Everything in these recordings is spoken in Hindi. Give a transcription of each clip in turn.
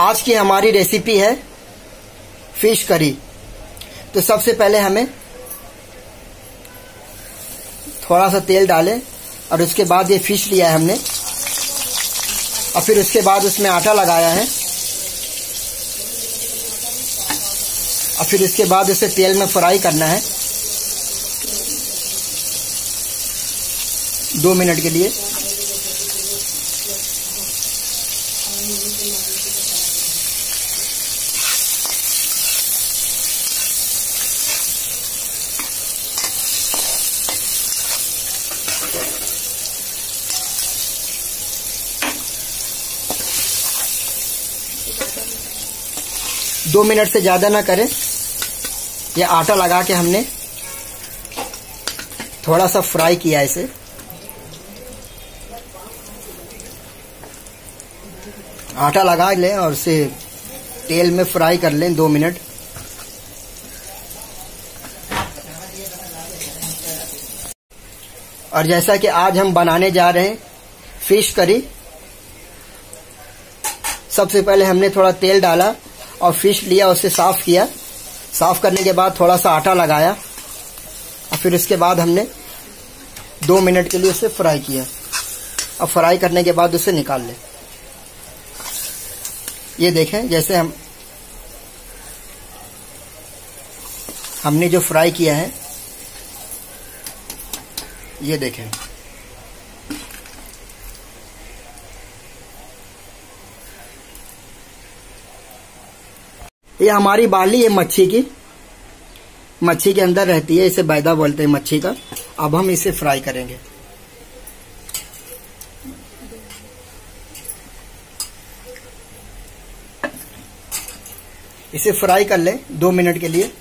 आज की हमारी रेसिपी है फिश करी। तो सबसे पहले हमें थोड़ा सा तेल डालें और उसके बाद ये फिश लिया है हमने और फिर उसके बाद उसमें आटा लगाया है और फिर उसके बाद उसे तेल में फ्राई करना है 2 मिनट के लिए। दो मिनट से ज्यादा ना करें। ये आटा लगा के हमने थोड़ा सा फ्राई किया इसे। आटा लगा लें और उसे तेल में फ्राई कर लें 2 मिनट। और जैसा कि आज हम बनाने जा रहे हैं फिश करी। सबसे पहले हमने थोड़ा तेल डाला और फिश लिया, उसे साफ किया। साफ करने के बाद थोड़ा सा आटा लगाया और फिर उसके बाद हमने 2 मिनट के लिए उसे फ्राई किया। अब फ्राई करने के बाद उसे निकाल लें। ये देखें जैसे हमने जो फ्राई किया है, ये देखें। ये हमारी बाली है मच्छी के अंदर रहती है, इसे बैदा बोलते हैं मच्छी का। अब हम इसे फ्राई करेंगे। इसे फ्राई कर लें 2 मिनट के लिए।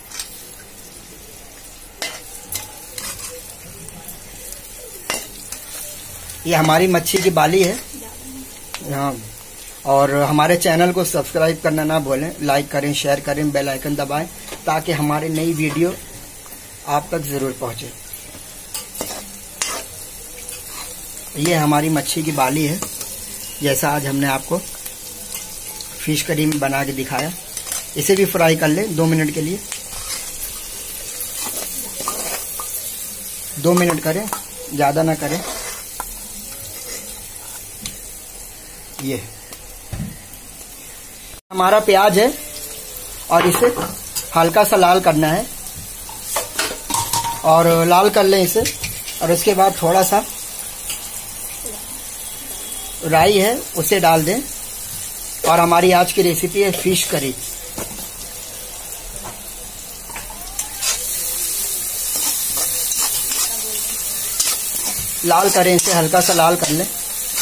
ये हमारी मच्छी की बाली है। हाँ, और हमारे चैनल को सब्सक्राइब करना ना भूलें। लाइक करें, शेयर करें, बेल आइकन दबाएं ताकि हमारी नई वीडियो आप तक जरूर पहुंचे। ये हमारी मच्छी की बाली है, जैसा आज हमने आपको फिश करी में बना के दिखाया। इसे भी फ्राई कर लें 2 मिनट के लिए। 2 मिनट करें, ज्यादा ना करें। ये हमारा प्याज है और इसे हल्का सा लाल करना है और लाल कर लें इसे। और उसके बाद थोड़ा सा राई है, उसे डाल दें। और हमारी आज की रेसिपी है फिश करी। लाल करें इसे, हल्का सा लाल कर लें।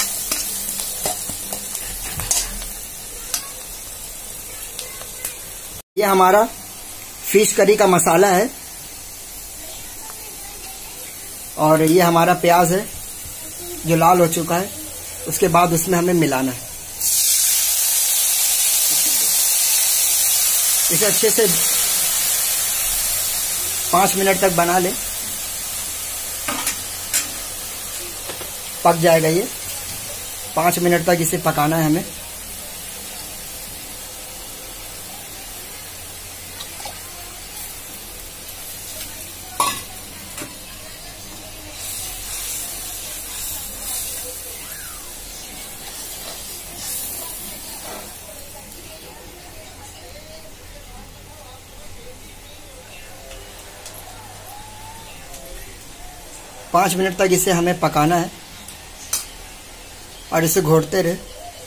ये हमारा फिश करी का मसाला है और ये हमारा प्याज है जो लाल हो चुका है। उसके बाद उसमें हमें मिलाना है। इसे अच्छे से 5 मिनट तक बना लें। पक जाएगा ये। 5 मिनट तक इसे पकाना है हमें। पाँच मिनट तक इसे हमें पकाना है और इसे घोटते रहे,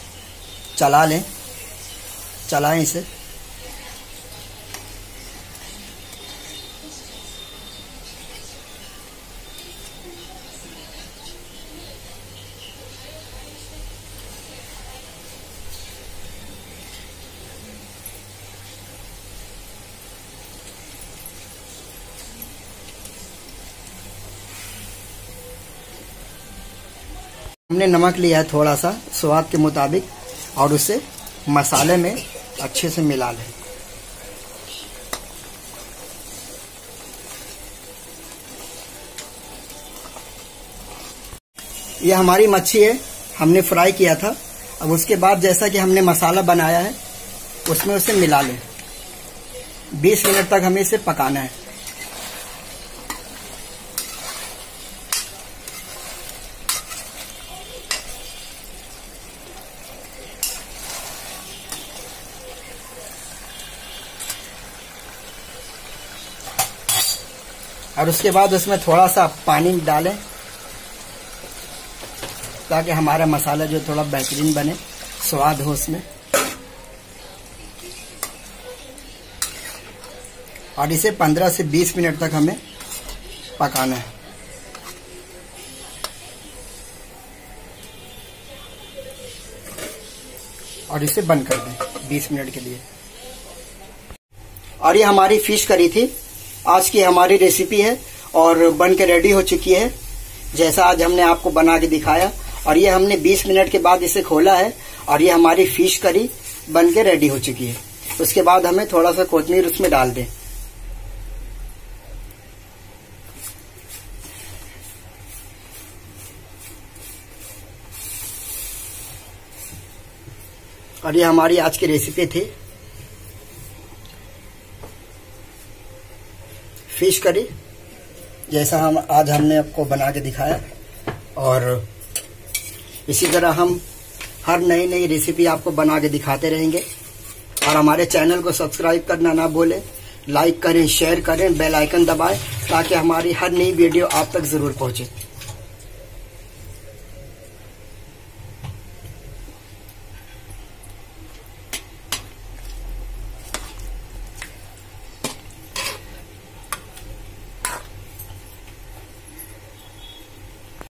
चलाएं इसे। हमने नमक लिया है थोड़ा सा स्वाद के मुताबिक और उसे मसाले में अच्छे से मिला लें। ये हमारी मच्छी है, हमने फ्राई किया था अब उसके बाद जैसा कि हमने मसाला बनाया है उसमें उसे मिला लें। 20 मिनट तक हमें इसे पकाना है। और उसके बाद उसमें थोड़ा सा पानी डालें ताकि हमारा मसाला जो थोड़ा बेहतरीन बने, स्वाद हो उसमें। और इसे 15 से 20 मिनट तक हमें पकाना है। और इसे बंद कर दें 20 मिनट के लिए। और ये हमारी फिश करी थी, आज की हमारी रेसिपी है और बन के रेडी हो चुकी है जैसा आज हमने आपको बना के दिखाया। और ये हमने 20 मिनट के बाद इसे खोला है और ये हमारी फिश करी बन के रेडी हो चुकी है। उसके बाद हमें थोड़ा सा कोथिमीर उसमें डाल दें। और ये हमारी आज की रेसिपी थी फिश करी, जैसा आज हमने आपको बना के दिखाया। और इसी तरह हम हर नई नई रेसिपी आपको बना के दिखाते रहेंगे। और हमारे चैनल को सब्सक्राइब करना ना भूलें, लाइक करें, शेयर करें, बेल आइकन दबाएं ताकि हमारी हर नई वीडियो आप तक जरूर पहुंचे।